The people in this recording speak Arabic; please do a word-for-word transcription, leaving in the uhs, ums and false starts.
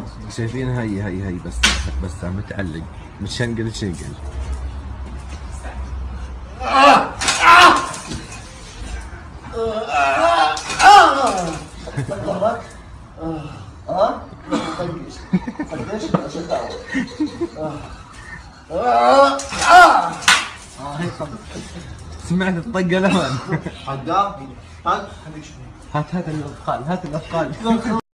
شايفين هي هي هي بس بس عم متعلق متشنقل تشنقل. ظهرك؟ اه طقش طقش عشان تعود. اه اه هيك صدق. سمعت الطقة لهون. حقا هات هات هات الاثقال هات الاثقال.